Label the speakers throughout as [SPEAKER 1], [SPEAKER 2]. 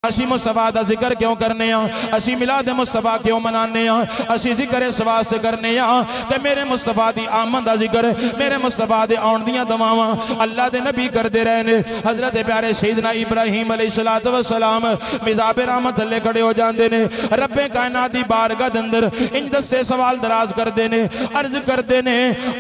[SPEAKER 1] असी मुस्तफा दा जिक्र क्यों करने असी मिलाद मुस्तफा क्यों मनाने असी जिक्र इस वास्ते करने कि मेरे मुस्तफा दी आमद दा जिक्र मेरे मुस्तफा दे आउण दियां दुआवां अल्लाह दे नबी करदे रहे ने। हजरत प्यारे सैयदना इब्राहीम अलैहिस्सलातु वस्सलाम मिज़ाबे रहमत थल्ले खड़े हो जाते ने रब्बे कायनात दी बारगाह दे अंदर इंज दस्ते सवाल दराज करते ने अर्ज करते ने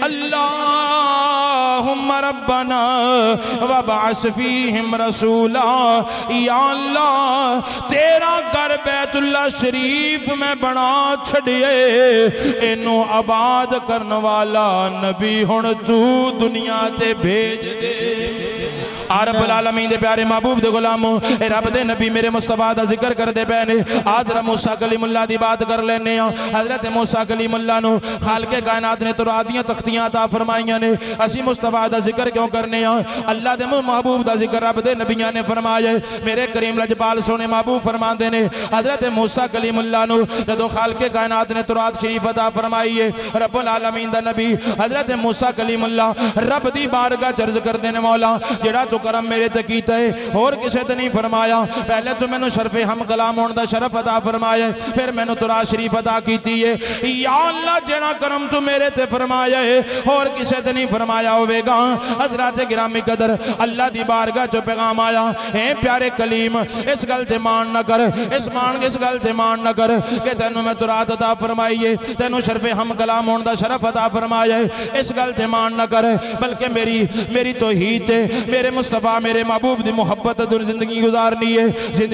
[SPEAKER 1] अल्लाहुम्मा रब्बना वबअस फीहिम रसूला या अल्लाह तेरा घर बैतुल्ला शरीफ में बना छड़िए इनू आबाद करने वाला नबी हुण तू दुनिया ते भेज दे। रब्बुल आलमीन दे प्यारे महबूब दे गुलामों रब दे नबी मेरे मुस्तफा दा जिक्र करदे पए ने। आज मूसा कलीमुल्लाह दी बात कर लेने हजरत मूसा कलीमुल्लाह नु खालके कायनात ने तौरात दियां तख्तियां अता फरमाईयां ने। असी मुस्तफा दा जिक्र क्यों करने अल्लाह दे महबूब दा जिक्र रब दे नबियां ने फरमाया। मेरे करीम लजपाल सोने महबूब फरमाते ने हजरत मूसा कलीमुल्लाह नु जदों खालके कायनात ने तौरात शरीफ अता फरमाई है रब्बुल आलमीन दा नबी हजरत मूसा कलीमुल्लाह रब दी बारगाह च अर्ज करदे ने मौला जेड़ा करम मेरे ते कीता है होर किसे ते नहीं फरमाया। पहले तो मैनू शरफे हम कलाम होने दा शरफ अता फरमाया फिर मैनू तुरा शरीफ अता कीती है। या अल्लाह जेड़ा करम तू मेरे ते फरमाया है होर किसे ते नहीं फरमाया होवेगा। हजरत गिरामी कदर अल्लाह दी बारगाह च पैगाम आया है प्यारे कलीम इस गल ते मान न कर इस गल ते मान न कर कि तैनू मैं तुरात अता फरमाई है तैनू शरफे हम कलाम होने दा शरफ अता फरमाया है इस गल ते मान न कर बल्कि मेरी तौहीद ते मेरे मुस्तफा मेरे महबूब दी मोहब्बत जिंदगी गुजारनी है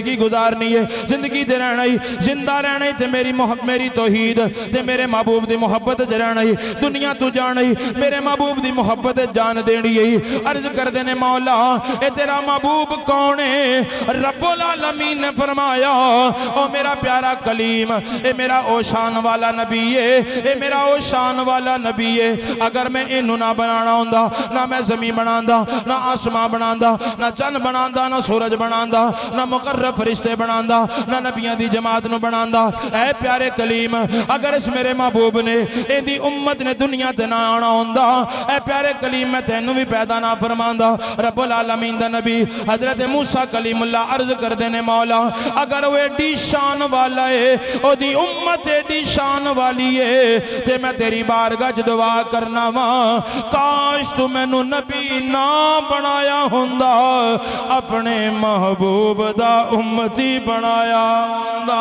[SPEAKER 1] जिंदगी ते रहना ही जिंदा रहना ही ते मेरी तौहीद ते मेरे महबूब दी मोहब्बत च रहना ही दुनिया तू जाना ही मेरे महबूब दी मोहब्बत जान देनी है। अर्ज करदे ने मौला ए तेरा महबूब कौन है रब्बुल आलमीन ने फरमाया ओ मेरा प्यारा कलीम ए मेरा ओ शान वाला नबी है ए मेरा ओ शान वाला नबी है। अगर मैं इनू ना बनाना हुंदा ना मैं ज़मीन बनांदा ना आसमान बनांदा ना चंद बनांदा ना सूरज बनांदा ना मुकर्रब फरिश्ते बनांदा ना नबियां दी जमात नु बनांदा। ऐ प्यारे कलीम अगर इस मेरे महबूब ने इहदी उम्मत ने दुनिया ते ना आना हुंदा ऐ प्यारे कलीम मैं तैनू भी पैदा ना फरमांदा। रब्बुल आलमीन दा नबी हजरत मूसा कलीमुल्लाह अर्ज करदे ने मौला अगर वो एडी शान वाला है ओदी उम्मत एडी शान वाली है ते मैं तेरी बारगाह च दुआ करना वा काश तू मैनू नबी ना बनाया हुंदा अपने महबूब दा उम्मती बनाया हुंदा।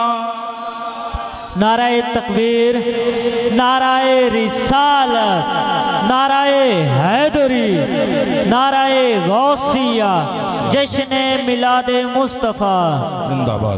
[SPEAKER 2] नाराए तकबीर नाराए रिसालत नाराए हैदरी नाराए गौसिया जश्न मिलादे मुस्तफ़ा
[SPEAKER 1] जिंदाबाद।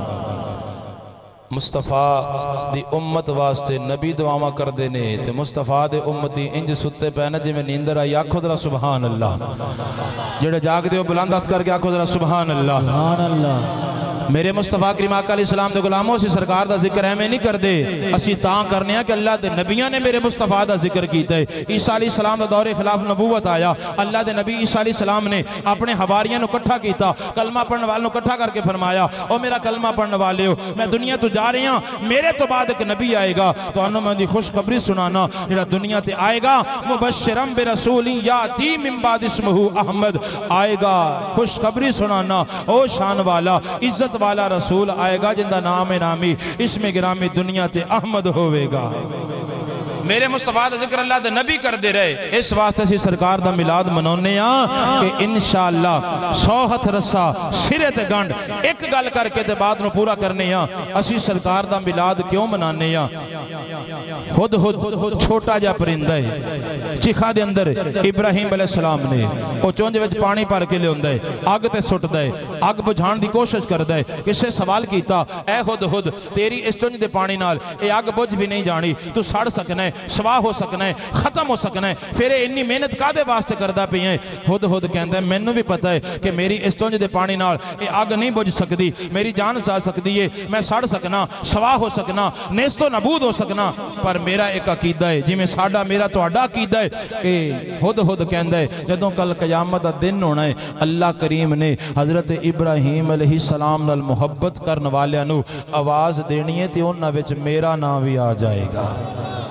[SPEAKER 1] मुस्तफा दी उम्मत वास्ते नबी दुआवां करदे ने ते मुस्तफा दे उम्मती इंज सुते पे न जिवें नींदर आई। आखो जरा सुभान अल्लाह। जेड़े जागदे हो बुलंद हथ करके आखो जरा सुभान अल्लाह। सुभान अल्लाह। मेरे मुस्तफा करीम आका अलैहिस्सलाम दे गुलामों असी सरकार दा जिक्र एवें नहीं करदे असी तां करने कि अल्लाह दे नबियां ने मेरे मुस्तफा दा जिक्र कीता है। ईसा अलैहिस्सलाम दा दौरे खिलाफ नबूवत आया अल्लाह दे नबी ईसा अलैहिस्सलाम ने अपने हवारियां नु इकट्ठा कीता कलमा पढ़ने वालों नु इकट्ठा करके फरमाया ओ मेरा कलमा पढ़ने वाले हो मैं दुनिया तो जा रही हूं मेरे तो बाद एक नबी आएगा तुहानू मैं दी खुशखबरी सुनाना जेड़ा दुनिया ते आएगा मुबश्शिरम बिरसूल याती मिन बाद इस्मुहु अहमद आएगा खुशखबरी सुनाना ओ शान वाला इज्जत वाला रसूल आएगा जिंदा नाम है नामी इसमें गिरामी दुनिया ते अहमद होवेगा। मेरे मुस्तफा दा जिक्र अल्लाह दे नबी करते रहे इस वास्ते असीं सरकार दा मिलाद मनाउने आ कि इंशाअल्लाह 100 हथ रस्सा सिरे ते गंढ एक गल करके ते बाद नूं पूरा करने आ। असीं सरकार दा मिलाद क्यों मनाने आ खुद छोटा जा परिंदा है चिखा दे अंदर इब्राहिम अलैहिस्सलाम ने वो चुंझ विच पानी भर के लियाउंदा है अग ते सुटदा है अग बुझाण दी कोशिश करदा है। किसे सवाल कीता ऐ हुद तेरी इस चुंझ दे पानी नाल ये अग बुझ भी नहीं जानी तू सड़ सकना है स्वाह हो सकना है खत्म हो सकना है फिर इन्नी मेहनत कादे वास्ते करदा पई है। खुद कहंदा मैनू भी पता है कि मेरी इस चुंझ दे पानी नाल ये अग नहीं बुझ सकती मेरी जान जा सकती है मैं सड़ सकना स्वाह हो सकना नेस्तो नबूद हो सकना पर मेरा एक अकीदा है जिवें साडा मेरा तुहाडा अकीदा है कि खुद कहंदा है जदों कल कयामत दा दिन होना है अल्लाह करीम ने हजरत इब्राहिम अलैहिस्सलाम नाल मुहब्बत करन वालियां नू आवाज़ देनी है ते उन्हां विच मेरा नाम भी आ जाएगा।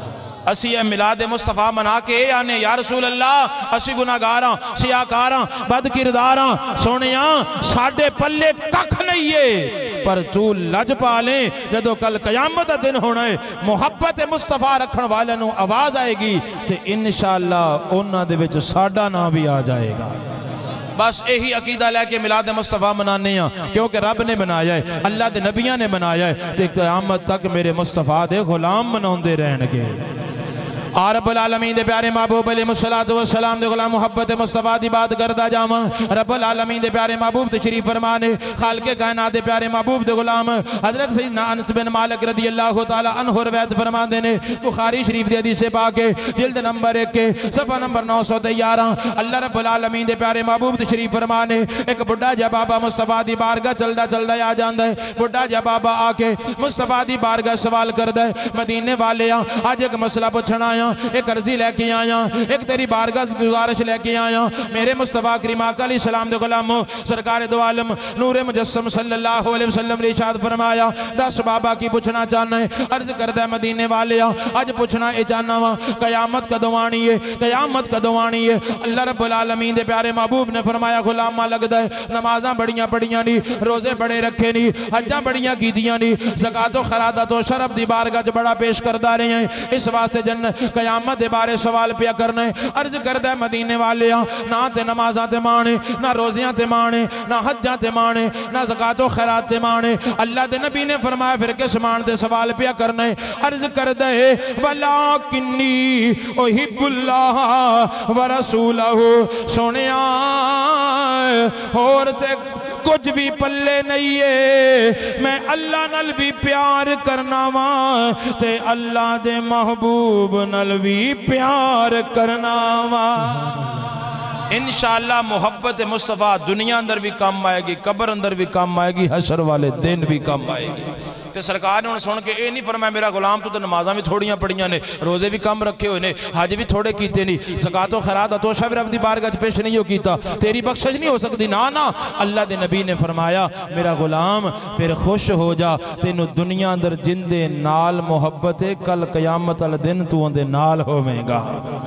[SPEAKER 1] असी यह मिलाद मुस्तफा मना के आने या रसूल अल्लाह असी गुनाहगार हां, सियाकार हां, बद किरदार हां, सोनिया साडे पल्ले कख नहीं है, पर तू लज पा ले जदों कल कयामत दा दिन होना है, मुहब्बत मुस्तफा रखण वाले नूं आवाज आएगी ते इंशाअल्लाह उन्हां दे विच साडा नाम भी आ जाएगा। बस यही अकीदा लैके मिलाद मुस्तफा मनाने हैं, क्योंकि रब ने बनाया है, अल्लाह के नबियां ने बनाया है, ते क़यामत तक मेरे मुस्तफा दे गुलाम मनाउंदे रहणगे। रब्बुल आलमीन दे प्यारे महबूब अलैहिस्सलातु वस्सलाम दे गुलाम मुहब्बत मुस्तफा दी बात करदा जावां। रब्बुल आलमीन दे प्यारे महबूब तशरीफ फरमाने खालिक़े कायनात दे प्यारे महबूब दे गुलाम हजरत सैयदना अनस बिन मालिक रज़ियल्लाहु ताला अन्हु रवायत फरमाते ने बुखारी शरीफ दी हदीस पाक है, जिल्द नंबर 1 के सफ़ा नंबर 911, अल्लाह रब्बुल आलमीन दे प्यारे महबूब तशरीफ फरमाने एक बुढ़ा जा बाबा मुस्तफा दी बारगाह चलदा चलदा आ जांदा है। बुढ़ा जा बाबा आके मुस्तफा दी बारगाह सवाल करदा है, मदीने वाले अज एक मसला पुछना आया, एक अर्जी लेके आया, एक तेरी बारगाह गुजारिश लेके आया, मेरे मुस्तफा करीम आका अलैहिस्सलाम दे गुलाम सरकार दो आलम नूरे मुजस्सम सल्लल्लाहु अलैहि वसल्लम ने इरशाद फरमाया, दस बाबा की पूछना चाहना है। अर्ज करदा है मदीने वाले अज पूछना ये चाहना वा कयामत कदों आनी है, कयामत कदों आनी है। अल्लाह रब्बुल आलमीन दे प्यारे महबूब ने फरमाया, गुलामा लगदा है नमाज़ां बड़ियां पढ़ियां नी, रोजे बड़े रखे नी, हज्जां बड़ियां कीतियां नी, ज़कातो खरादतो शरफ दी बारगाह च बड़ा पेश करदा रहे हैं, इस वास्ते जन कयामत दे बारे सवाल पिया करना है। अर्ज करदा है मदीने वाले ना ते नमाज़ां ते माने, ना रोज़ियां ते माने, ना हज्जां ते माने, ना ज़कातो खैरात ते माने। अल्लाह दे नबी ने फरमाया फिर किस मान ते सवाल पिया करना है। अर्ज करदा है वलाकिन्नी उहिब्बुल्लाह व रसूलहू, सोनिया होर ते कुछ भी पल्ले नहीं है, मैं अल्लाह नल भी प्यार करना वा ते अल्लाह दे महबूब नल भी प्यार करना वा। इंशाअल्लाह मोहब्बत मुस्तफ़ा दुनिया अंदर भी काम आएगी, कब्र अंदर भी काम आएगी, हशर वाले दिन भी काम आएगी। तो सरकार ने सुन के ये नहीं फरमाया मेरा गुलाम तू तो नमाज़ां भी थोड़ियां पढ़ियां ने, रोजे भी कम रखे हुए ने, हज भी थोड़े कीते नहीं, ज़कातो खैरात अतोशा भी रब दी बारगाह च पेश नहीं हो कीता, तेरी बख्शिश नहीं हो सकती। ना ना, अल्लाह दे नबी ने फरमाया मेरा गुलाम फिर खुश हो जा, तेनू दुनिया अंदर जिंदे नाल मोहब्बत है, कल कयामत वाले दिन तू उहदे नाल होवेगा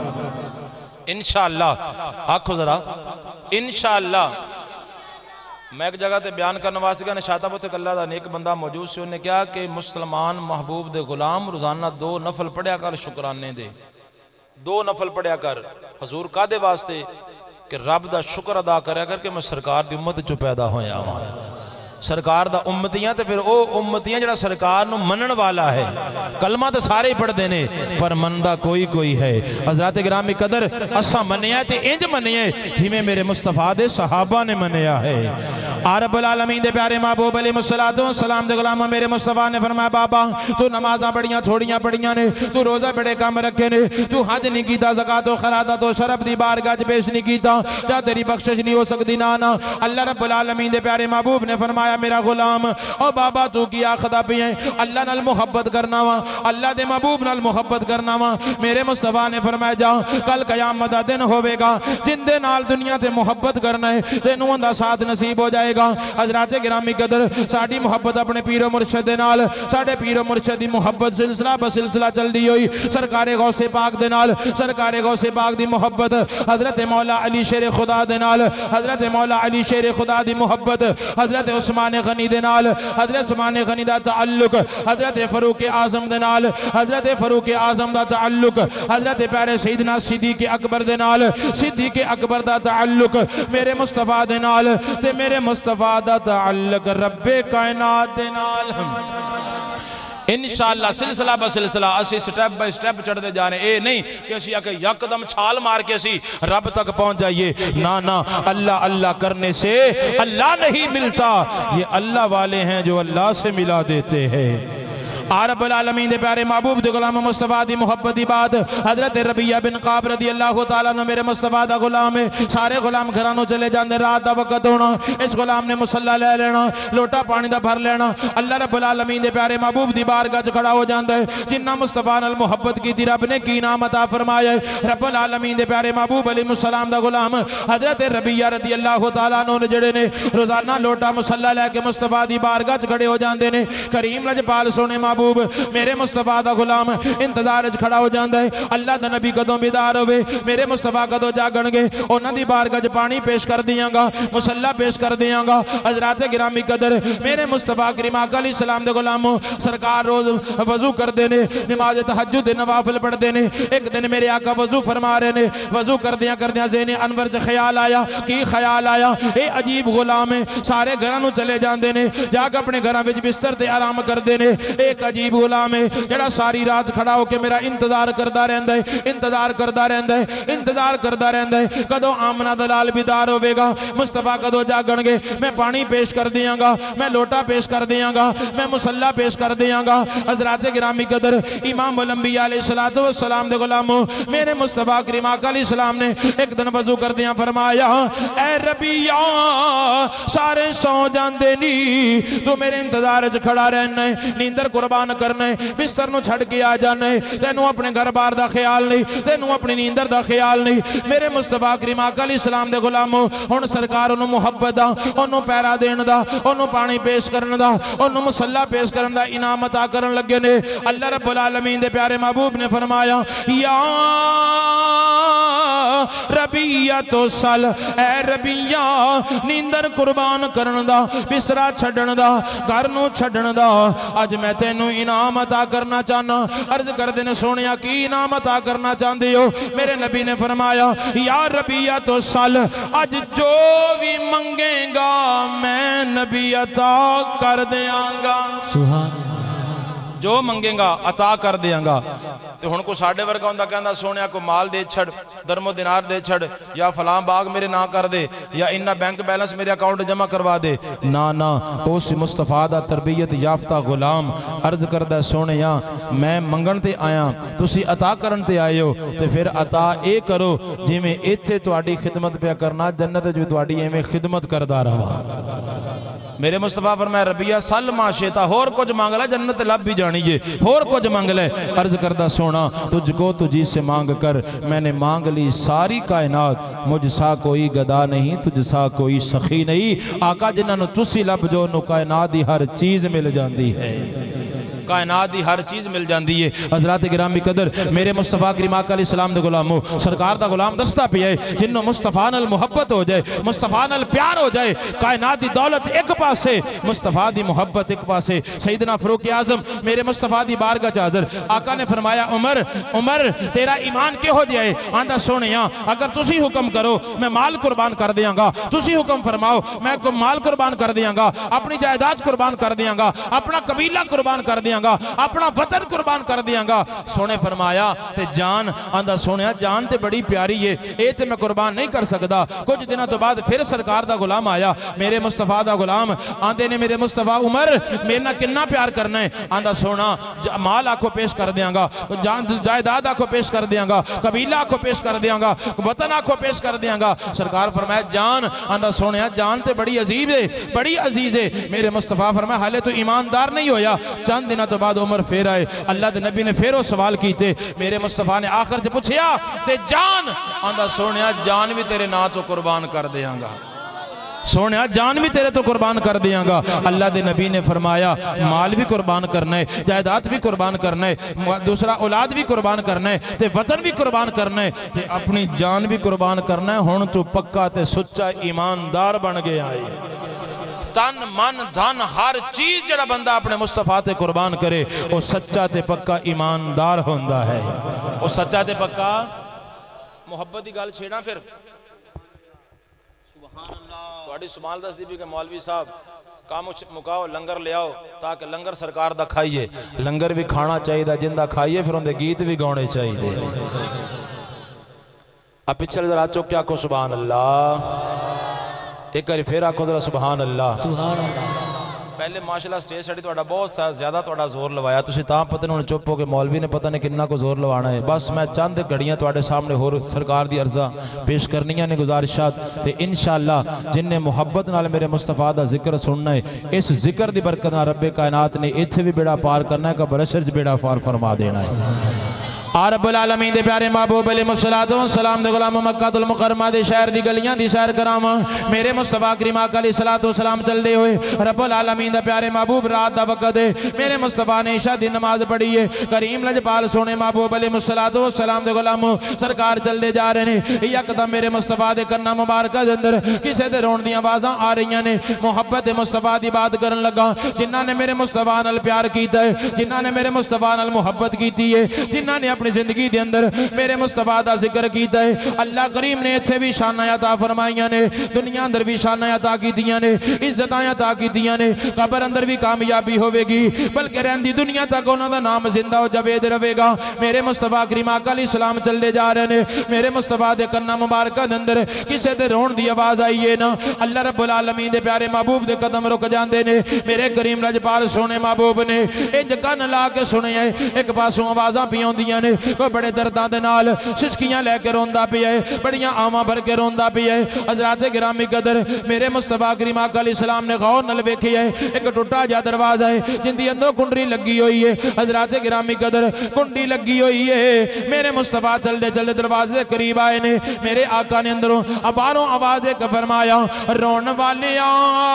[SPEAKER 1] इंशाअल्लाह। आखो जरा इंशाअल्लाह। मैं एक जगह ते बयान करने वास्ते गया, शाताब उत्ते अल्लाह दा नेक बंदा मौजूद से, उन्हें कहा कि मुसलमान महबूब दे गुलाम रोजाना 2 नफल पढ़िया कर, शुकराने दे 2 नफल पढ़िया कर। हजूर कादे वास्ते? कि रब दा शुक्र अदा करया कर कि मैं सरकार दी उम्मत चो पैदा होया वां, सरकार दा उम्मतियां, तो फिर वो उम्मतियां जिहड़ा सरकार नूं मनण वाला है। कलमा तो सारे ही पढ़ते ने पर मनदा कोई कोई है। हज़रात गिरामी कदर असा मनिया ते इंज मनिए जिवें मेरे मुस्तफा दे सहाबा ने मनिया है। रब्बुल आलमीन दे प्यारे महबूब अलैहिस्सलातु वस्सलाम दे गुलाम मेरे मुस्तफा ने फरमाया, बाबा तू नमाज़ां बड़ियां थोड़ियां पढ़ियां ने, तू रोज़ा बड़े कम रखे ने, तू हज नहीं कीता, ज़कातो खैरात तो शरफ दी बारगाह च पेश नहीं कीता, क्या तेरी बख्शिश नहीं हो सकती? ना ना। अल्लाह रब्बुल आलमीन दे प्यारे महबूब ने फरमाया, मेरा गुलाम ओ बाबा तू की आखदा पे है, अल्लाह नाल मुहब्बत करना वा, अल्लाह दे महबूब नाल मुहब्बत करना वा। मेरे मुस्तफा ने फरमाया जा कल कयामत दा दिन होवेगा, जिंदे नाल दुनिया ते मुहब्बत करना है तेनू उहदा साथ नसीब हो जाएगा। हज़रात गिरामी कदर साडी मुहब्बत अपने पीरो मुर्शद दे नाल, साडे पीरो मुर्शद दी मुहब्बत सिलसिला बसिलसिला चलदी होई सरकारे गौसे पाक दे नाल, सरकारे गौसे पाक दी मुहब्बत हज़रत मौला अली शेर खुदा दे नाल, हज़रत मौला अली शेर खुदा दी मुहब्बत हज़रत उस्मान गनी दे नाल, हज़रत उस्मान गनी दा ताल्लुक हज़रत फारूक आज़म दे नाल, हज़रत फारूक आज़म दा ताल्लुक हज़रत प्यारे सैयदना सिद्दीक़ अकबर दे नाल, सिद्दीक़ अकबर दा ताल्लुक मेरे मुस्तफा दे नाल, ते मेरे मुस्तफा दा ताल्लुक रब्बे कायनात दे नाल। इंशाअल्लाह सिलसिला बसिलसिला असी स्टेप बाय स्टेप चढ़ते जा रहे। ये नहीं कि असी आके यकदम छाल मार के असी रब तक पहुंच जाइए, ना ना। अल्लाह अल्लाह करने से अल्लाह नहीं मिलता, ये अल्लाह वाले हैं जो अल्लाह से मिला देते हैं। रब्बुल आलमीन दे प्यारे महबूब दे गुलाम मुस्तफा दी मुहब्बत दी बात हज़रत रबिया बिन काब रज़ियल्लाहु ताला अन्हु मेरे मुस्तफा दा गुलाम है। सारे गुलाम घरां चले जाते, रात का वक्त होना, इस गुलाम ने मुसल्ला ले लेना, लोटा पानी का भर लेना, अल्लाह रब्बुल आलमीन दे प्यारे महबूब दी बारगाह च खड़ा हो जाता है। जिन्ना मुस्तफा नाल मुहब्बत की रब ने की नाम अता फरमाया है। रब्बुल आलमीन दे प्यारे महबूब अलैहिस्सलाम दा गुलाम हज़रत रबिया रज़ियल्लाहु ताला अन्हु जेड़े ने रोजाना लोटा मुसल्ला लैके मुस्तफा दी बारगाह च खड़े हो जाते हैं। करीम लजपाल सोने महबूब मेरे मुस्तफा दा गुलाम इंतजार च खड़ा हो जाता है। अल्लाह दा नबी कदों बेदार होवे, मेरे मुस्तफा कदों जागणगे, उन्हां दी बारगाह च पानी पेश कर दियांगा, मुसल्ला पेश कर दियांगा। हजरात गिरामी कदर मेरे मुस्तफा करीम आका अलैहिस्सलाम दे गुलामों सरकार रोज वजू करते ने, नमाज तहज्जुद दे नवाफिल पढ़ते ने। एक दिन मेरे आका वजू फरमा रहे ने, वजू करदियां करदियां ज़हन अनवर च ख्याल आया, की ख्याल आया, ये अजीब गुलाम है, सारे घरों नूं चले जाते ने, जाके अपने घरों में बिस्तर ते आराम करते ने। एक अजीब गुलाम है जिहड़ा सारी रात खड़ा होकर मेरा इंतजार करता रहता है, इंतजार करता रहता है, इंतजार करता रहता है कदों आमना दा लाल बेदार होवेगा, मुस्तफा कदों जागणगे। मैं पानी पेश कर दियांगा, मैं लोटा पेश कर दियांगा, मैं मुसल्ला पेश कर दियांगा। हजरात गिरामी कदर इमाम अंबिया अलैहिस्सलातु वस्सलाम दे गुलामों मेरे मुस्तफा करीम आका अलैहिस्सलाम ने एक दिन वजू कर दिया फरमाया, ऐ रबिया सारे सौ जाते नी, तू मेरे इंतजार च खड़ा रहना है, नींदर कुर्बान करना है, बिस्तर नूं छड़ के आ जाना है, तेनू अपने घर बार दा ख्याल नहीं, तेनू अपनी नींदर दा ख्याल नहीं। मेरे मुस्तफा करीम आका अलैहिस्सलाम दे गुलामों हुण सरकार उन्होंने मुहब्बत दा, उन्होंने पैरा देने दा, उन्होंने पानी पेश करने दा, उन्होंने मुसल्ला पेश करने दा इनाम अता करन लगे ने। अल्लाह रब्बुल आलमीन दे प्यारे महबूब ने फरमाया, या रबिया तो सल, ऐ रबिया नींदर कुर्बान करन दा, बिस्तरा छड्डण दा, घर नूं छड्डण दा अज मैं तेनू इनाम अता करना चाहना। अर्ज करदे ने सोनिया की इनाम अता करना चाहते हो? मेरे नबी ने फरमाया, या रबिया तो सल, अज जो भी मंगेगा मैं नबी अता कर देंगा, जो मंगेगा अता कर देंगा। तो हुण को साडे वर्गा हुंदा कहंदा सोनिया को माल दे छड़, दरमो दिनार दे छड़, या फलां बाग मेरे ना कर दे, या इन्ना बैंक बैलेंस मेरे अकाउंट जमा करवा दे। ना ना, उस मुस्तफा दा तरबियत याफ्ता गुलाम अर्ज करदा सोनिया मैं मंगण ते आया, तुसी अता करन ते आए हो, तो फिर अता ए करो जिवें इत्थे तुहाडी खिदमत पे करना, जन्नत च भी तुहाडी एवें खिदमत करदा रहा। मेरे मुस्तफा फरमाया, रबिया सल माशेता, होर कुछ मांग ले, जन्नत लब भी जानी है, होर कुछ मांग ले। अर्ज करदा सोना तुझको तुझी से मांग कर, मैंने मांग ली सारी कायनात, मुझसा कोई गदा नहीं, तुझसा कोई सखी नहीं। आका जिन्होंने तुसी लब जो नु कायनात दी हर चीज मिल जाती है, कायनात दी हर चीज मिल जाती है। हजरात गिरामी कदर मेरे मुस्तफा करीम आका अलैहिस्सलाम दे गुलामों सरकार दा गुलाम दसदा पिया है, जिन्हों मुस्तफा नाल मुहब्बत हो जाए, मुस्तफा नाल प्यार हो जाए, कायनात दी दौलत एक पासे, मुस्तफा दी मुहब्बत एक पासे। सैयदना फारूक आजम मेरे मुस्तफा दी बारगाह च हाज़िर, आका ने फरमाया, उमर उमर तेरा ईमान किहो जिहा है? आंदा सोनिया अगर तुसी हुक्म करो मैं माल कुर्बान कर देंगा, तुसी हुक्म फरमाओ मैं माल कुर्बान कर देंगा, अपनी जायदाद कुर्बान कर देंगा, अपना कबीला कुर्बान कर देंगा, अपना वतन कुर्बान कर देंगा। सोने फरमाया ते जान, आंदा सोनिया जान ते बड़ी प्यारी है, ये ते मैं कुर्बान नहीं कर सकता। कुछ दिनों तो बाद फिर सरकार दा गुलाम आया, मेरे मुस्तफा दा गुलाम, आंदे ने मेरे मुस्तफा उमर मेरे ना किन्ना प्यार करना है? आंदा सोना माल आखो पेश कर देंगा, जायदाद आखो पेश कर देंगा, कबीला आखो पेश कर देंगा, वतन आखो पेश कर देंगा। सरकार फरमाया जान, आंदा सोनिया जान ते बड़ी अजीब है, बड़ी अजीज है। मेरे मुस्तफा फरमाया हाले तो ईमानदार नहीं होया। चंद दिनों तो बाद उमर फिर आए, अल्लाह के नबी ने फिर वो सवाल किए, मेरे मुस्तफा ने आखिर च पूछया ते जान, आंदा सोनिया जान भी तेरे नां तो कुर्बान कर देंगा, सोनिया जान भी तेरे तो कुर्बान कर देंगा। अल्लाह के नबी ने फरमाया माल भी कुर्बान करना है, जायदाद भी कुर्बान करना है, दूसरा औलाद भी कुर्बान करना है, ते वतन भी कुर्बान करना है, ते अपनी जान भी कुर्बान करना है। हुण तू पक्का ते सुच्चा ईमानदार बन गया है। तन मन धन हर चीज जड़ा बंदा अपने मुस्तफा ते कुर्बान करे वो सच्चा ते पक्का ईमानदार होंदा है। वो सच्चा ते पक्का मुहब्बत की गल छेड़ा फिर थोड़ी सुभान दस दी भी के मौलवी साहब काम मुकाओ लंगर ले आओ ताकि लंगर सरकार दा खाइए। लंगर भी खाना चाहिए जिंदा खाइए, फिर उनके गीत भी गाने चाहिए। अब पिछले जरा चुक आखो सुभान अल्लाह, एक बार फिर आखो जरा सुभान अल्लाह। पहले माशाल्लाह स्टेज छड़ी थोड़ा बहुत ज्यादा थोड़ा जोर लवाया, तुसी तां पता नहीं चुप हो के मौलवी ने पता नहीं किन्ना को जोर लवाना है। बस मैं चंद घड़ियां थोड़े सामने होर सरकार दी अर्जा पेश करनियां ने, गुजारिशात ते इंशाअल्लाह जिन्ने मुहब्बत नाल मेरे मुस्तफा दा जिक्र सुनना है, इस जिक्र दी बरकत नाल रब्बे कायनात ने इत्थे भी बेड़ा पार करना है, कब्र अशर च बेड़ा पार फरमा देना है। आ रब्बुल आलमीन दे प्यारे महबूब अलैहिस्सलातु वस्सलाम दे गुलाम मक्कातुल मुकर्रमा दे शहर दी गलियां दी सैर करावां। मेरे मुस्तफा करीम आका अलैहिस्सलातु वस्सलाम चलदे होए रब्बुल आलमीन दा प्यारे महबूब रात दा वक्त है, मेरे मुस्तफा ने इशा दी नमाज पढ़ी है। करीम लजपाल सोने महबूब अलैहिस्सलातु वस्सलाम दे गुलाम सरकार चलदे जा रहे ने। यकदम मेरे मुस्तफा दे कन्ना मुबारक दे अंदर किसे दे रोण दी आवाज़ां आ रही ने। मुहब्बत दे मुस्तफा दी बात करन लगा, जिन्हां ने मेरे मुस्तफा नाल प्यार कीता है, जिन्हां ने मेरे मुस्तफा नाल मुहब्बत कीती है, जिन्हां ने अपनी जिंदगी दे अंदर मेरे मुस्तफा दा जिक्र कीता है। अल्लाह करीम ने इत्थे भी शानां अता फरमाईयां ने, दुनिया अंदर भी शानां अता कीतियां ने, इज्जतां अता कीतियां ने। कबर अंदर भी कामयाबी होवेगी, बल्कि रहंदी दुनिया तक उन्हां दा नाम जिंदा हो जावेद रहेगा। मेरे मुस्तफा करीम आका अलैहिस्सलाम चलदे जा रहे ने। मेरे मुस्तफा दे कन्ना मुबारक दे अंदर किसे दे रोण दी आवाज़ आई है ना, अल्लाह रब्बुल आलमीन दे प्यारे महबूब दे कदम रुक जांदे ने। मेरे करीम लजपाल सोने महबूब ने इंज कन ला के सुने है, एक पासों आवाज़ां पी आउंदियां ने, कोई बड़े दर्दां दे नाल सिसकियां लैके रोंदा पिया है, बड़ियां आवां भर के रोंदा पिया है। हज़रात गिरामी कदर मेरे मुस्तफा करीम आका अलैहिस्सलाम ने गौर नाल वेखिया है, एक टुटा जा दरवाजा है जिंदी अंदरों कुंडली लगी हुई है। हज़रात गिरामी कदर कुंडी लगी हुई है। मेरे मुस्तफा चलदे चलदे दरवाजे के करीब आए ने। मेरे आका ने अंदरों बाहरों आवाज़ एक फरमाया, रोन वालिया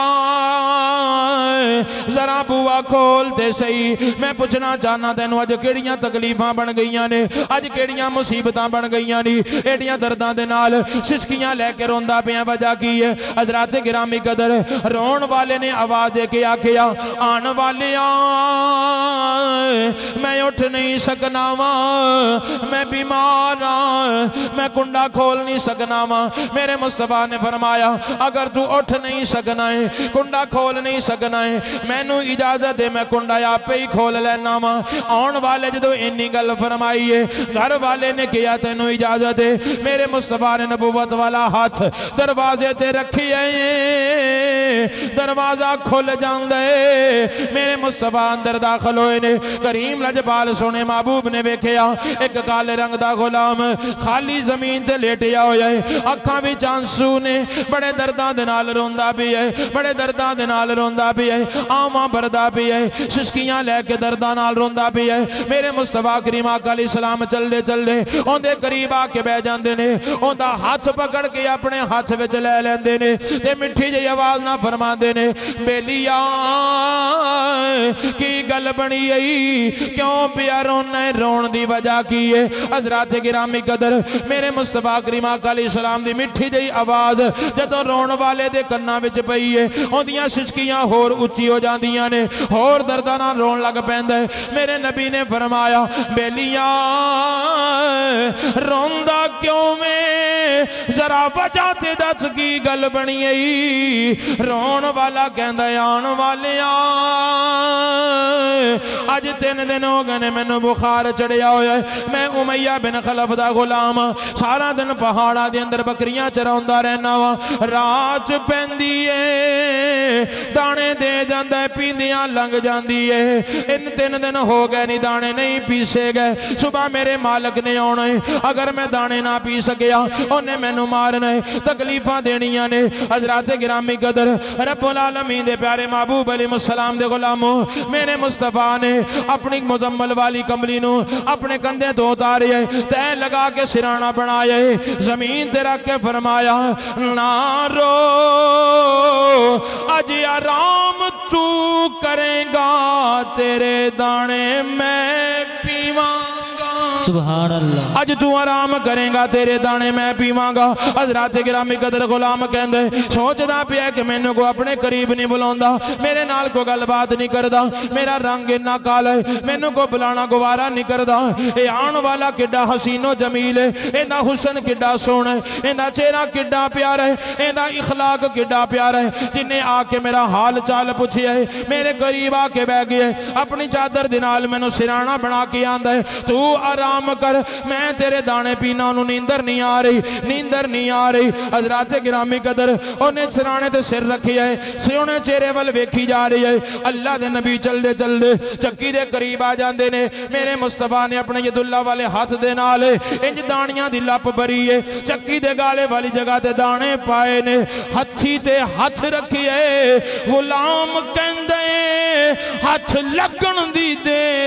[SPEAKER 1] जरा बुआ खोल दे सही, मैं पूछना चाहना तेनों अज केड़ियां तकलीफां बन गईयां ने, अज केड़ियां मुसीबतां बन गईयां नी, एडियां दर्दां दे नाल सिसकियां लैके रोंदा पिया, वजह की है? हज़रात गिरामी कदर रोन वाले ने आवाज़ दे के आखिया, आन वालिया मैं उठ नहीं सकना वा, मैं बीमार हाँ, मैं कुंडा खोल नहीं सकना वा। मेरे मुस्तफा ने फरमाया, अगर तू उठ नहीं सकना है, कुंडा खोल नहीं सकना है, मैनू इजाजत दे, मैं कुंडा आपे ही खोल लेना वा। आने वाले जो इन्नी गल फरमाई है, घर वाले ने किया तेनू इजाजत है। मेरे मुस्तफा ने नबूवत वाला हाथ दरवाजे ते रखी है, दरवाजा खुल जांदा है। मेरे मुस्तफा अंदर दाखिल होए ने। करीम लजपाल सोने महबूब ने वेखिया एक काले रंग दा गुलाम खाली जमीन ते लेटिया होया है, अखां विच आंसू ने, बड़े दर्दां दे नाल रोंदा भी है, बड़े दर्दां दे नाल रोंदा भी है, आवां भरदा भी है, सिसकियां लैके दर्दां नाल रोंदा भी है। मेरे मुस्तफा करीम आका अलैहिस्सलाम चलदे चलदे ओंदे करीब आके बह जांदे ने, ओंदा हाथ पकड़ के अपने हाथ विच लै लैंदे ने ते मिठी जी आवाज़ ना फरमांदे ने, बेलिया की गल बनी आई, क्यों पिया रोना है, रोन दी वजह की है? हज़रात गिरामी कदर मेरे मुस्तफा करीम आका अलैहिस्सलाम दी मिठी जी आवाज़ जदों रोन वाले दे कन्नां विच पई है, ओंदियां सिसकियां होर उच्ची हो जांदियां ने, होर दर्दां नाल रोन लग पैंदा है। मेरे नबी ने फरमाया, बेलिया रोंदा क्यों में, जरा वजह ते दस की गल बनी आई? रोन वाला कहंदा, आन वालिया अज 3 दिन हो गए ने मैनू बुखार चढ़िया होया है, मैं उमैया बिन खलफ दा गुलाम, सारा दिन पहाड़ा दे अंदर बकरियां चराउंदा रहना वा, रात पैंदी है दाने दे जांदा है, पींदियां लंघ जांदी है। इन 3 दिन हो गए नी दाने नहीं पीसे गए, सुबह मेरे मालिक ने आना है, अगर मैं दाने ना पी सकिया उन्हें मैनू मारना है, तकलीफां देनियां ने। हज़रात गिरामी कदर रब्बुल आलमीन दे प्यारे महबूब अलैहिस्सलाम दे गुलामों, मेरे मुस्तफा ने अपनी मुजम्मल वाली कमली नू अपने कंधे तो उतारे, तय लगा के सिराना बनाया, जमीन ते रख के फरमाया, ना रो अज आराम तू करेगा, तेरे दाने मैं पीवांगा।
[SPEAKER 2] सुभान अल्लाह।
[SPEAKER 1] अज तू आराम करेगा, तेरे दाने मैं पीवांगा। हज़रात गिरामी कदर गुलाम कहंदे, सोचदा पिया कि मैनू को अपने करीब नहीं बुलाउंदा, मेरे नाल कोई गलबात नहीं करदा, मेरा रंग इन्ना काला है, मैनू को बुलाना गवारा नहीं करदा। ये आने वाला किड्डा हसीनो जमील है, इहदा हुसन किड्डा सोहना है, इहदा चेहरा किड्डा प्यारा है, इहदा इखलाक किड्डा प्यारा है। जिन्हें आके मेरा हाल चाल पूछिया है, मेरे करीब आके बह गया, अपनी चादर दे नाल मैनू सिराना बना के आंदा है, तू आराम कर, मैं तेरे दाने पीना, उन्होंने नींदर नहीं आ रही, नींदर नहीं आ रही। हज़रात गिरामी कदर उन्हें सिराने ते सिर रखी है, सोहने चेहरे वाल वेखी जा रही है। अल्लाह दे नबी चलदे चलदे चक्की दे करीब आ जांदे ने। मेरे मुस्तफा ने अपने यदुल्ला वाले हाथ दे नाल इंज दानियां दी लप भरी है, चक्की दे गाले वाली जगह ते दाने पाए ने, हथी ते हथ रखिए। गुलाम कहंदे हथ लगन दी देर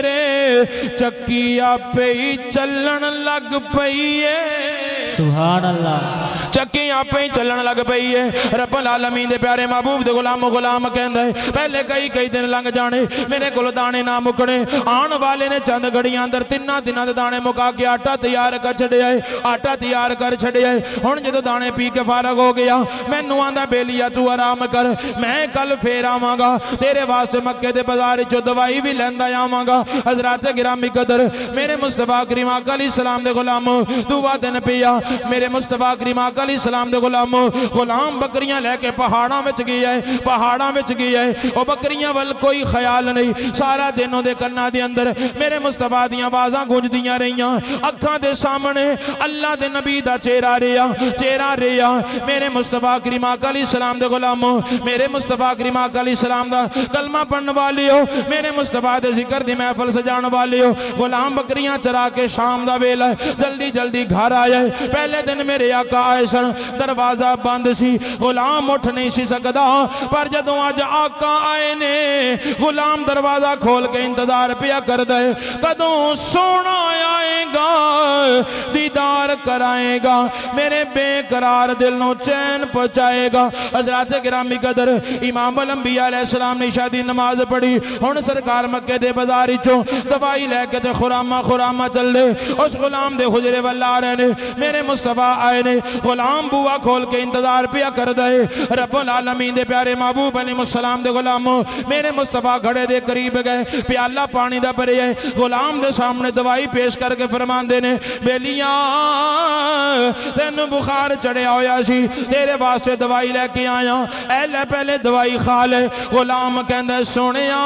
[SPEAKER 1] चक्की आपे ही चलन लग पई है।
[SPEAKER 2] सुभान अल्लाह।
[SPEAKER 1] चक्की आपे ही चलन लग पई है। रब्बुल आलमीन दे प्यारे महबूब दे गुलाम कहंदा है पहले कई दिन लंघ जाने मेरे कोल दाने ना मुकने। आने वाले ने चंद घड़ियां अंदर 3 दिनों दे दाने मुका के आटा तैयार कर छड़िया है। आटा तैयार कर छड़िया है। हुण जदों दाने पी के फारग हो गया मैनू आंदा बेलिया तू आराम कर, मैं कल फिर आवांगा तेरे वास्ते मक्के दे बाजार चो दवाई भी लैंदा आवांगा। हज़रात गिरामी कदर मेरे मुस्तफा करीम आका अलैहिस्सलाम दे गुलाम दुआ दिन पिया मेरे मुस्तफा करीम आका अलैहिस्सलाम दे गुलाम बकरियां लेके पहाड़ां विच गया है। पहाड़ां विच गया है वो बकरियां वल कोई ख्याल नहीं। सारा दिन उहदे कन्नां दे अंदर मेरे मुस्तफा दी आवाज़ां गूंजदियां रहियां। अखां दे सामने अल्लाह दे नबी दा चेहरा रिया मेरे मुस्तफा करीम आका अलैहिस्सलाम दे गुलाम मेरे मुस्तफा करीम आका अलैहिस्सलाम दा कलमा पढ़न वाले हो, मेरे मुस्तफा दे जिक्र दी महफिल सजाण वाले हो। गुलाम बकरियां चरा के शाम दा वेला जल्दी जल्दी घर आया। पहले दिन मेरे आका आए सन, दरवाजा बंद सी, गुलाम उठ नहीं सी सकदा। पर जदों अज आका आए ने गुलाम दरवाजा खोल के इंतजार पिया कर दे कदों सोना आएगा दीदार कराएगा मेरे बेकरार दिल नो चैन पहुंचाएगा। हज़रात गिरामी कदर इमाम अंबिया अलैहिस्सलाम ने शादी नमाज पढ़ी। हुण सरकार मक्के दे बाजार चों दवाई लैके ते खुरामा चले उस गुलाम दे हुजरे वल आ रहे ने। मेरे मुस्तफा आए ने, गुलाम बुआ खोल के इंतजार पिया कर दे। रब्बुल आलमीन दे प्यारे महबूब अलैहिस्सलाम दे गुलाम मेरे मुस्तफा घड़े दे करीब गए, प्याला पानी दा भरे है, गुलाम दे सामने दवाई पेश करके फरमांदे ने बेलियां तेन बुखार चढ़िया होया सी तेरे वास्ते दवाई लेके आया, ऐ ले पहले दवाई खा ले। गुलाम कहंदा सोनिया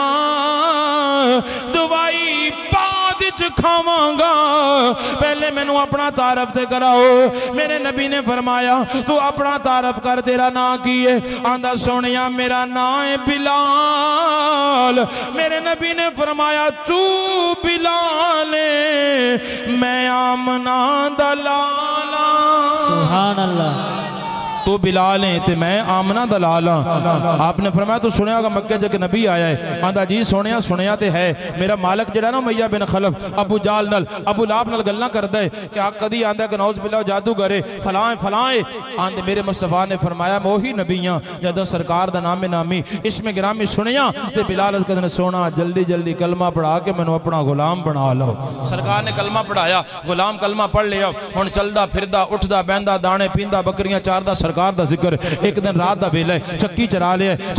[SPEAKER 1] दवाई बाद च खावांगा, पहले मैनू अपना तारफ ते कराओ। मेरे नबी ने फरमाया तू अपना तारफ कर, तेरा नाम की है? आंदा सोनिया मेरा नाम है बिलाल। मेरे नबी ने फरमाया तू बिलाल है, मैं आमना दा लाला।
[SPEAKER 2] सुभान अल्लाह।
[SPEAKER 1] तो बिलाल है तो मैं आमना दा लाला। आपने फरमाया तो सुनिया होगा मक्के जग नबी आया है। आंदा जी सुनिया तो है, मेरा मालक जड़ा ना उमैया बिन खलफ अबू जाल नल अबू लाब नल गल्लां करदा है कि आ कदी आंदा कि नौज बिल्ला जादू करे फलाए आंदे। मेरे मुस्तफा ने फरमाया मोही नबियां जदों सरकार दा नामे नामी इसमें गिरामी सुनिया ते बिलाल कहंदे सोना जल्दी जल्दी कलमा पढ़ा के मैनू अपना गुलाम बना लो। सरकार ने कलमा पढ़ाया, गुलाम कलमा पढ़ लिया, हुण चलदा फिरदा उठदा बहंदा दाने पींदा बकरियां चारदा सरकार दा जिक्र। एक दिन रात दा वेला है, चक्की चला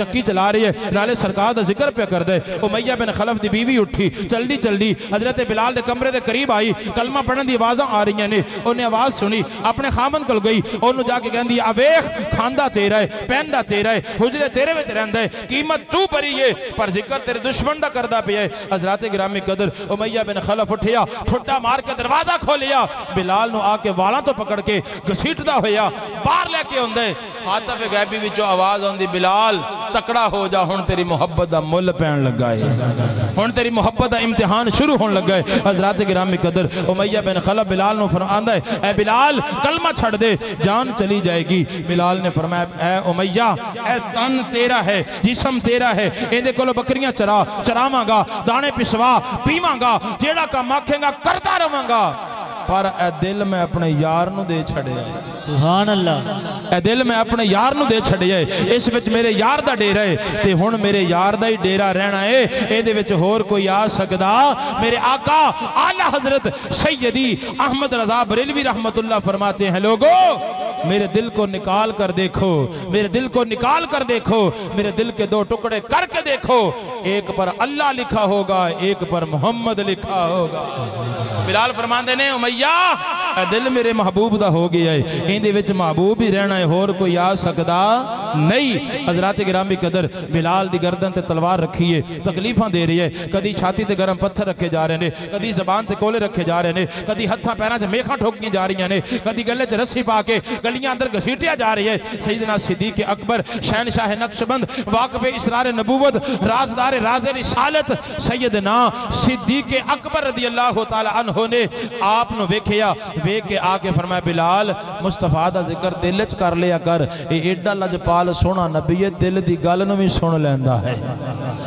[SPEAKER 1] रही है नाले सरकार दा जिक्र पे कर दे। उमैया बिन खलफ दी बीवी उठी चलदी हजरत बिलाल दे कमरे दे करीब आई, कलमा पढ़न दी आवाज़ां आ रही ने। उन्हें आवाज़ सुनी, अपने खामन कोल गई, ओनू जाके कहंदी आ वेख खांदा तेरा है, पहनदा तेरा है, हुजरे तेरे विच रहिंदा है, कीमत तू भरी है पर जिक्र तेरे दुश्मन दा करदा पिया है। हजरत गिरामी कदर उमैया बिन खलफ उठिया, ठुड्डा मार के दरवाजा खोलिया, बिलाल नू आके वालां तो पकड़ के घसीटदा होया बाहर लेके आउंदा है। आतफ गैबी विचों आवाज़ आउंदी बिलाल तकड़ा हो जा, हुण तेरी मुहब्बत दा मुल पैण लगा है, हुण तेरी मुहब्बत दा इम्तिहान शुरू होने लगा है। हज़रात गिरामी कदर उमैया बिन खलफ बिलाल नू फरमांदा है ऐ बिलाल कलमा छड़ दे जान चली जाएगी। बिलाल ने फरमाया ऐ उमैया ऐ तन तेरा है, जिस्म तेरा है, इहदे कोलों बकरियां चरावांगा, दाने पिसवा पीवांगा, जेड़ा काम आखेगा करता रहांगा, पर ए दिल मैं अपने यार नू दे छड़िया।
[SPEAKER 2] सुभान अल्लाह।
[SPEAKER 1] ए दिल मैं अपने यार नू दे छड़िया, इस विच मेरे यार दा डेरा है ते हुण मेरे यार दा ही डेरा रहना है, इहदे विच होर कोई आ सकदा? मेरे आका आला हजरत सैयदी अहमद रजा बरेलवी रहमतुल्लाह फरमाते हैं लोगो मेरे दिल को निकाल कर देखो, मेरे दिल को निकाल कर देखो, मेरे दिल के दो टुकड़े करके देखो, एक पर अल्लाह लिखा होगा, एक पर मोहम्मद लिखा होगा। बिलाल फरमांदे ने उमैया दिल मेरे महबूब दा हो गया है, इंदे विच महबूब ही रहना है, होर कोई आ सकदा नहीं। हजरात गिरामी कदर बिलाल दी गर्दन ते तलवार रखी है, तकलीफां दे रही है, कदी छाती ते गरम पत्थर रखे जा रहे ने, कदी जबान ते कोले रखे जा रहे ने, कदी हत्थां पैरां च मेखां ठोकियां जा रही ने, कदी गले च रस्सी पा के गलियां अंदर घसीटिया जा रही है। सैयदना सिद्दीक अकबर शहनशाह नक्शबंद वाक़िफ़े इसरार नबूवत राज़दार राज़े रिसालत सैयदना सिद्दीक अकबर रज़ी अल्लाह तआला अन्हु ने आप नु वेखिया, वेख के आके फरमाया बिलाल मुस्तफा दा जिक्र दिल च कर लिया कर, ये एडा लजपाल सोहना नबी है, दिल दी गल नूं भी सुन लैंदा है,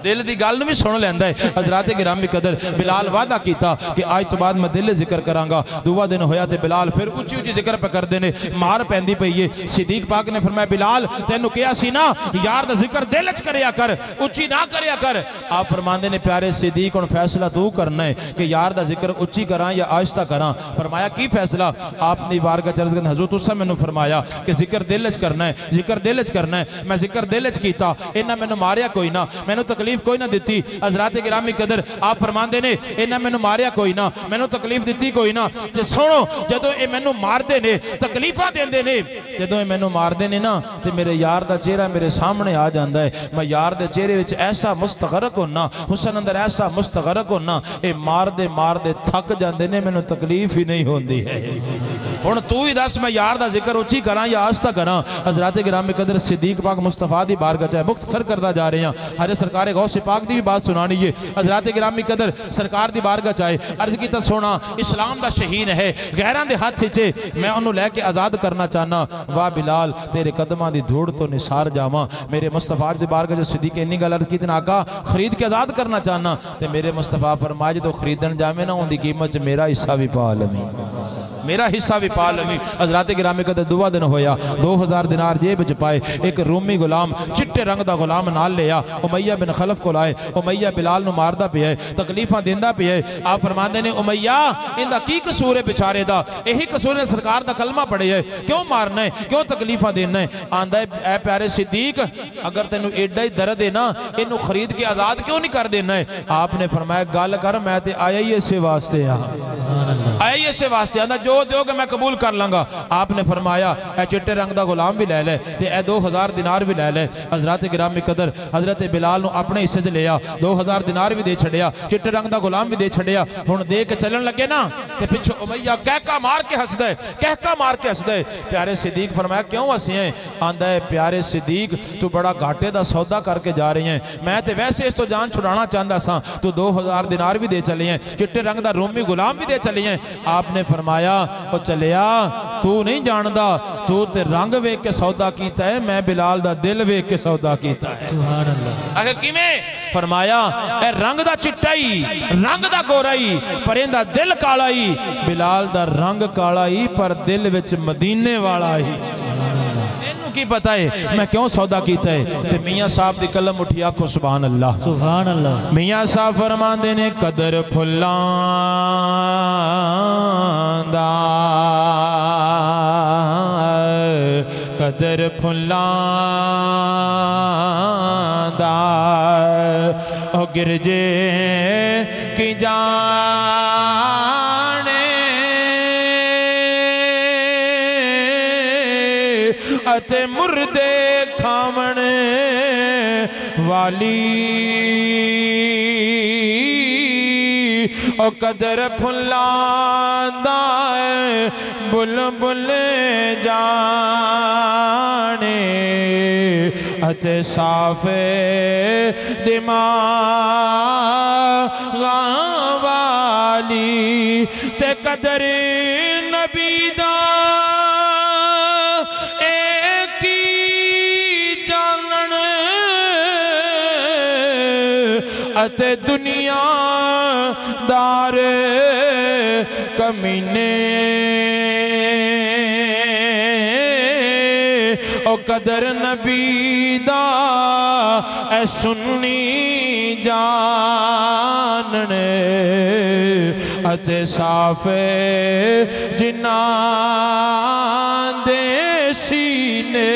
[SPEAKER 1] दिल की गल भी सुन लैंदा है। हजरात गिरामी कदर बिलाल वादा किया कि आज तो बाद मैं दिल जिक्र करांगा। दूआ दिन होया तो बिलाल फिर उच्ची उच्ची जिक्र पे करते हैं, मार पैंदी पई है। सिद्दीक पाक ने फरमाया बिलाल तेनू कहा सी ना यार दा जिक्र दिल च करया कर, उच्ची ना करया कर। आप फरमाते ने प्यारे सिद्दीक हुण फैसला तू करना है कि यार दा जिक्र उच्ची करा या आहिस्ता करा। फरमाया की फैसला? आपने बारगाह च अर्ज़ करनी हज़रत तुसा मैनू फरमाया कि जिक्र दिल च करना है, जिक्र दिल च करना है। मैं जिक्र दिल च कीता, इन्हां मैनू मारिया कोई ना, मैनू तकलीफ कोई ना दिती। हज़रात गिरामी कदर आप फरमाते ने इन्हां मैनू मारिया कोई ना, मैनू तकलीफ दिती कोई ना। ते सुनो जदों ये मैनू मारदे ने तकलीफां देंदे ने, जदों ये मैनू मारदे ने ना ते मेरे यार दा चेहरा मेरे सामने आ जाता है। मैं यार दे चेहरे विच ऐसा मुस्तगरक होना, हुसन अंदर ऐसा मुस्तगरक होना, ये मारदे मारदे थक जाते ने, मैनू तकलीफ ही नहीं होती है। हुण तू ही दस मैं यार दा जिक्र उच्ची करा या आस्ता करा। हज़रात गिरामी कदर सिद्दीक पाक मुस्तफा दी बारगाह च मुख्तसर करता जा रहे हैं। हरे सरकार गौसे पाक दी भी बात सुनानी है। हज़रात गिरामी कदर सरकार दी बारगाह च आए, अर्ज कीता सोना इस्लाम दा शहीन है, गैरां दे हथ च मैं उन्होंने लैके आज़ाद करना चाहना। वाह बिलाल तेरे कदमां दी धूड़ तो निसार जावां। मेरे मुस्तफा दी बारगाह च सिद्दीक इन्नी गल अर्ज कीती, आका खरीद के आज़ाद करना चाहना। तो मेरे मुस्तफा फरमाया जो खरीदन जावे ना उनकी कीमत च मेरा हिस्सा भी पा लवी, मेरा हिस्सा भी पा लवी। हज़रात गिरामी कदर दुआ दिन होया, 2000 दिनार जेब च पाए, एक रूमी गुलाम चिट्टे रंग का गुलाम नाल लिया, उमैया बिन खलफ को लाए। उमैया बिलाल नू मारदा पिया, तकलीफां देंदा पिया। आप फरमाते ने उमैया इनका की कसूर है बेचारे दा? यही कसूर है सरकार दा कलमा पढ़े है, क्यों मारना है, क्यों तकलीफां देना है? आंदा है ऐ प्यारे सिद्दीक अगर तेनू एडा ही दर्द है ना इनू खरीद के आज़ाद क्यों नहीं कर देना है? आपने फरमाया गल कर, मैं तो आया ही इसे वास्ते, आया ही इसे वास्ते। आंदा जो दोगे मैं कबूल कर लांगा। आपने फरमाया ए चिट्टे रंग का गुलाम भी लै ले ते ए 2000 दिनार भी लै ले। हज़रत गिरामी कदर हज़रत बिलाल नू अपने हिस्से च लिया, 2000 दिनार भी दे छड़िया, चिट्टे रंग का गुलाम भी दे छड़िया। हुण दे के चलन लगे ना ते पिछो उमैया कहका मार के हसदा है, कहका मार के हसदा है। प्यारे सिद्दीक फरमाया क्यों हसे हैं? आंदा है प्यारे सिद्दीक तू बड़ा घाटे का सौदा करके जा रही है, मैं तो वैसे इस तो जान छुड़ाना चाहता सा, तू 2000 दिनार भी दे चले हैं, चिट्टे रंग का रोमी गुलाम भी दे चले हैं। आपने फरमाया ओ चलिया तू नहीं जानदा, तू ते रंग वेख के सौदा कीता है, मैं बिलाल दा दिल वेख के सौदा कीता है। सुभान अल्लाह। आखिर किवें? फरमाया ए रंग दा चिट्टा ही, रंग दा गोरा ही, पर इहदा दिल काला ही। बिलाल दा रंग काला ही पर दिल विच मदीने वाला ही। की पता है मैं क्यों सौदा कीता है? ते मियां साहब दी कलम उठी, आखो सुभान अल्लाह,
[SPEAKER 2] सुभान अल्लाह।
[SPEAKER 1] मियां साहब फरमांदे ने कदर फुल्लां दा, कदर फुल्लां दा ओ गिरजे की जाने अते मुर्दे खावण वाली ओ कदर फुल्लांदा बुलबुल जाने अते साफे दिमाग वाली ते कदर नबी दा अते दुनिया दार कमीने ओ कदर नबी दा ऐ सुन्नी जानने अते साफे जिन्ना दे सीने।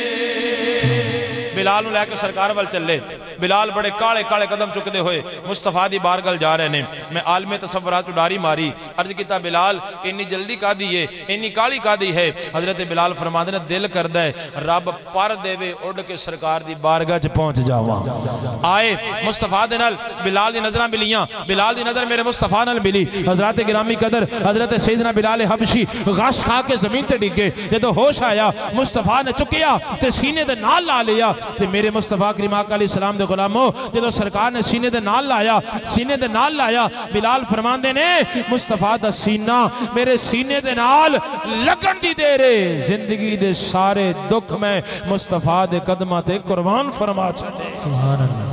[SPEAKER 1] बिलाल नूं लैके सरकार वाल चले। बिलाल बड़े काले काले कदम चुकते हुए मुस्तफा दी बारगाह जा रहे ने। मैं आलमे तसव्वुरात उडारी मारी, अर्ज किया बिलाल इन्नी जल्दी कादी है, इन्नी काली कादी है? हजरत बिलाल फरमाते ने दिल करदा है रब पर देवे उड़ के सरकार दी बारगाह च पहुंच जावां। आए मुस्तफा दे नाल बिलाल दी नजरां मिलियां, बिलाल दी नजर मेरे मुस्तफा नाल मिली। हजरत गिरामी कदर हजरत सैयदना बिलाल हबशी गश खा के जमीन ते डिगे। जदों होश आया मुस्तफा ने चुकिया ते सीने दे नाल ला लिया ते मेरे मुस्तफा करीम आका अलैहिस्सलाम दे गुलामो जो सरकार ने सीने दे नाल लाया, सीने दे नाल लाया। बिलाल फरमांदे ने मुस्तफा दा सीना मेरे सीने दे नाल लगन दी देर है, जिंदगी दे सारे दुख मैं मुस्तफा दे कदमां ते कुर्बान फरमा छड्डे। सुभान अल्लाह।